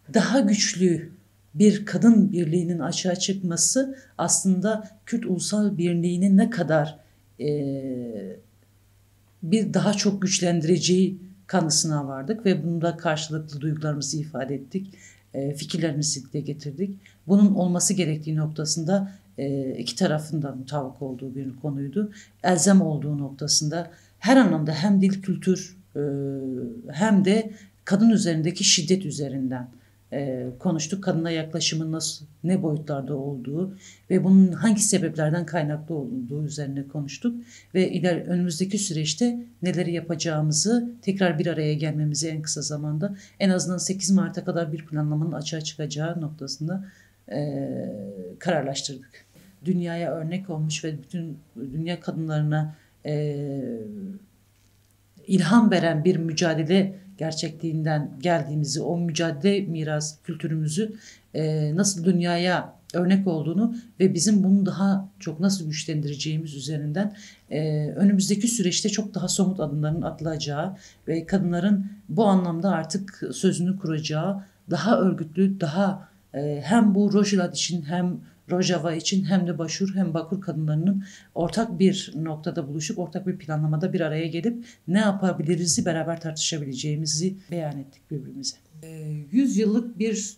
daha güçlü bir kadın birliğinin açığa çıkması aslında Kürt Ulusal Birliği'ni ne kadar bir daha çok güçlendireceği kanısına vardık ve bunda karşılıklı duygularımızı ifade ettik, fikirlerimizi dile getirdik. Bunun olması gerektiği noktasında iki tarafın da mutabık olduğu bir konuydu. Elzem olduğu noktasında her anlamda hem dil, kültür hem de kadın üzerindeki şiddet üzerinden konuştuk. Kadına yaklaşımın nasıl, ne boyutlarda olduğu ve bunun hangi sebeplerden kaynaklı olduğu üzerine konuştuk. Ve önümüzdeki süreçte neleri yapacağımızı, tekrar bir araya gelmemizi en kısa zamanda, en azından 8 Mart'a kadar bir planlamanın açığa çıkacağı noktasında kararlaştırdık. Dünyaya örnek olmuş ve bütün dünya kadınlarına ilham veren bir mücadele gerçekliğinden geldiğimizi, o mücadele miras kültürümüzü nasıl dünyaya örnek olduğunu ve bizim bunu daha çok nasıl güçlendireceğimiz üzerinden önümüzdeki süreçte çok daha somut adımların atılacağı ve kadınların bu anlamda artık sözünü kuracağı, daha örgütlü, daha hem bu Rojava için hem Rojava için hem de Başur hem Bakur kadınlarının ortak bir noktada buluşup ortak bir planlamada bir araya gelip ne yapabiliriz'i beraber tartışabileceğimizi beyan ettik birbirimize. 100 yıllık bir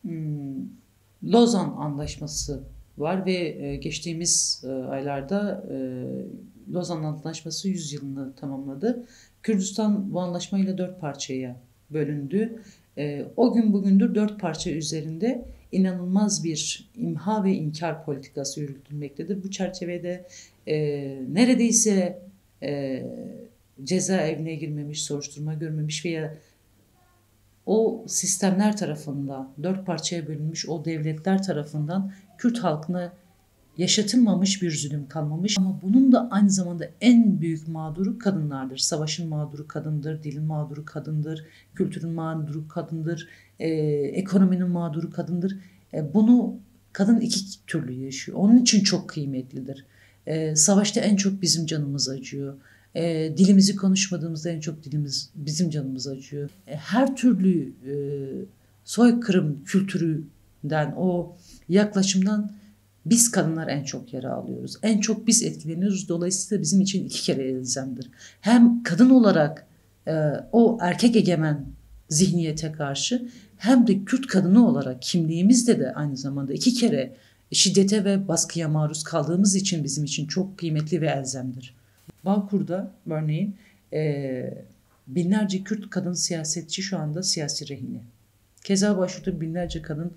Lozan Anlaşması var ve geçtiğimiz aylarda Lozan Anlaşması 100 yılını tamamladı. Kürdistan bu anlaşmayla 4 parçaya bölündü. O gün bugündür 4 parça üzerinde inanılmaz bir imha ve inkar politikası yürütülmektedir. Bu çerçevede neredeyse cezaevine girmemiş, soruşturma görmemiş veya o sistemler tarafından, 4 parçaya bölünmüş o devletler tarafından Kürt halkına yaşatılmamış bir zulüm kalmamış. Ama bunun da aynı zamanda en büyük mağduru kadınlardır. Savaşın mağduru kadındır, dilin mağduru kadındır, kültürün mağduru kadındır, ekonominin mağduru kadındır. Bunu kadın iki türlü yaşıyor. Onun için çok kıymetlidir. Savaşta en çok bizim canımız acıyor. Dilimizi konuşmadığımızda en çok bizim canımız acıyor. Her türlü soykırım kültüründen, o yaklaşımdan biz kadınlar en çok yara alıyoruz. En çok biz etkileniyoruz. Dolayısıyla bizim için iki kere elzemdir. Hem kadın olarak o erkek egemen zihniyete karşı hem de Kürt kadını olarak kimliğimizde de aynı zamanda iki kere şiddete ve baskıya maruz kaldığımız için bizim için çok kıymetli ve elzemdir. Bağkur'da örneğin binlerce Kürt kadın siyasetçi şu anda siyasi rehine. Keza Başur'da binlerce kadın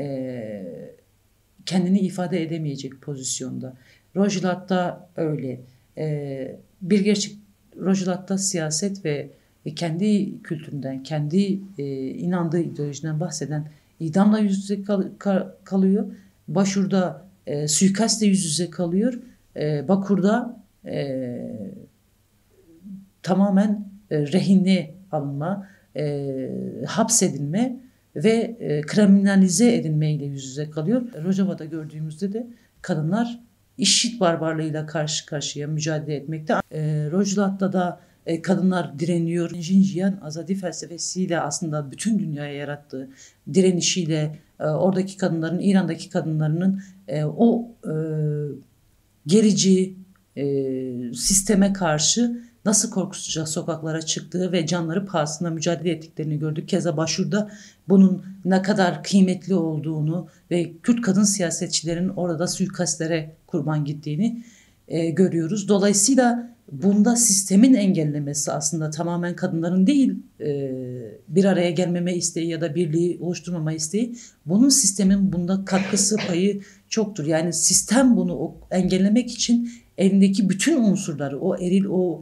kendini ifade edemeyecek pozisyonda. Rojhilat'ta öyle. Bir gerçek Rojhilat'ta siyaset ve kendi kültüründen, kendi inandığı ideolojiden bahseden idamla yüz yüze kalıyor. Başur'da suikastle yüz yüze kalıyor. Bakur'da tamamen rehinli alınma, hapsedilme ve kriminalize edilmeyle yüz yüze kalıyor. Rojava'da gördüğümüzde de kadınlar IŞİD barbarlığıyla karşı karşıya mücadele etmekte. Rojava'da da kadınlar direniyor. Jinjiyan Azadi felsefesiyle aslında bütün dünyaya yarattığı direnişiyle oradaki kadınların, İran'daki kadınlarının o gerici sisteme karşı nasıl korkusuzca sokaklara çıktığı ve canları pahasına mücadele ettiklerini gördük. Keza Başur'da bunun ne kadar kıymetli olduğunu ve Kürt kadın siyasetçilerin orada suikastlere kurban gittiğini görüyoruz. Dolayısıyla bunda sistemin engellemesi aslında tamamen kadınların değil bir araya gelmeme isteği ya da birliği oluşturmama isteği. Bunun sistemin bunda katkısı payı çoktur. Yani sistem bunu engellemek için elindeki bütün unsurları, o eril, o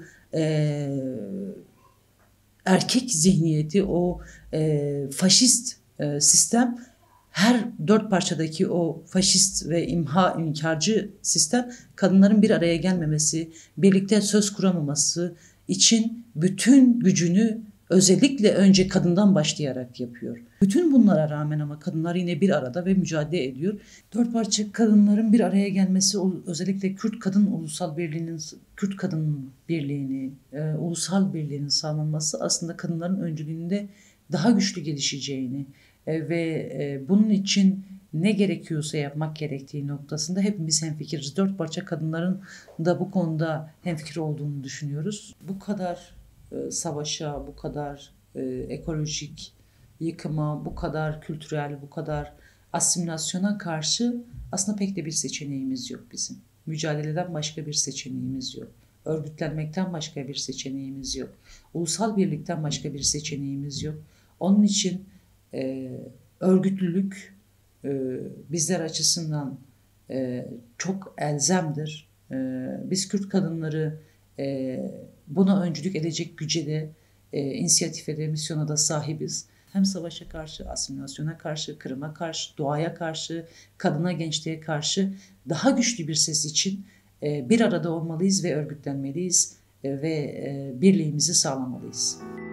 erkek zihniyeti, o faşist sistem, her 4 parçadaki o faşist ve inkarcı sistem kadınların bir araya gelmemesi, birlikte söz kuramaması için bütün gücünü özellikle önce kadından başlayarak yapıyor. Bütün bunlara rağmen ama kadınlar yine bir arada ve mücadele ediyor. 4 parça kadınların bir araya gelmesi, özellikle Kürt Kadın Ulusal Birliği'nin, Kürt Kadın Birliği'ni, ulusal birliğinin sağlanması aslında kadınların öncülüğünde daha güçlü gelişeceğini, ve bunun için ne gerekiyorsa yapmak gerektiği noktasında hepimiz hemfikiriz. 4 parça kadınların da bu konuda hemfikir olduğunu düşünüyoruz. Bu kadar savaşa, bu kadar ekolojik yıkıma, bu kadar kültürel, bu kadar asimilasyona karşı aslında pek de bir seçeneğimiz yok bizim. Mücadeleden başka bir seçeneğimiz yok. Örgütlenmekten başka bir seçeneğimiz yok. Ulusal birlikten başka bir seçeneğimiz yok. Onun için örgütlülük bizler açısından çok elzemdir. Biz Kürt kadınları buna öncülük edecek güce de, inisiyatife de, misyona da sahibiz. Hem savaşa karşı, asimilasyona karşı, kırıma karşı, doğaya karşı, kadına, gençliğe karşı daha güçlü bir ses için bir arada olmalıyız ve örgütlenmeliyiz ve birliğimizi sağlamalıyız.